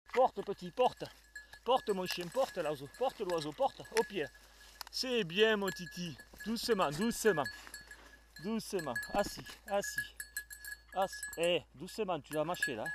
Porte petit, porte. Porte mon chien, porte l'oiseau. Porte l'oiseau, porte. Au pied. C'est bien mon titi. Doucement, doucement. Doucement. Assis, assis. Assis. Eh, doucement, tu l'as mâché là.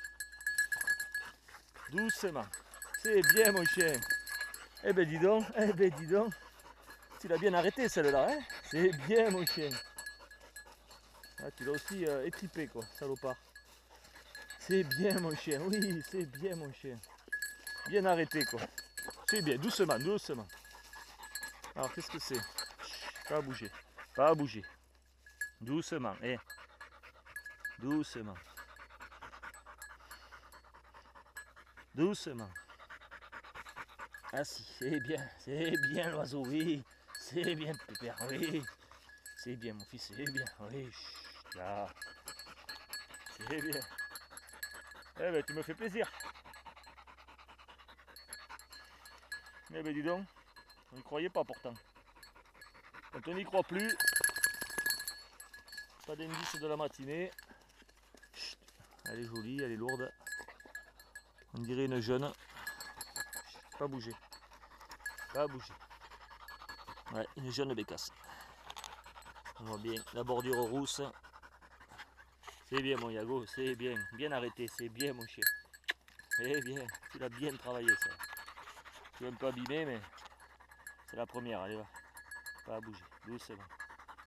Doucement. C'est bien mon chien. Eh ben dis donc, Tu l'as bien arrêté celle-là, hein. C'est bien mon chien. Ah, tu l'as aussi étripé quoi, salopard. C'est bien mon chien, oui, c'est bien mon chien. Bien arrêté quoi. C'est bien, doucement, doucement. Alors qu'est-ce que c'est? Pas bouger, pas bouger. Doucement, eh. Doucement. Doucement. Ah si, c'est bien l'oiseau, oui. C'est bien pépère, oui. C'est bien mon fils, c'est bien, oui. Chut, là. C'est bien. Eh ben tu me fais plaisir. Eh ben dis donc, on n'y croyait pas pourtant. Quand on n'y croit plus, pas d'indice de la matinée. Chut, elle est jolie, elle est lourde. On dirait une jeune. Chut, pas bouger. Pas bouger. Ouais, une jeune bécasse. On voit bien la bordure rousse. C'est bien mon Yago, c'est bien. Bien arrêté, c'est bien mon chien. Eh bien, tu l'as bien travaillé ça. Tu es un peu abîmé, mais c'est la première. Allez, va. Pas bouger, doucement.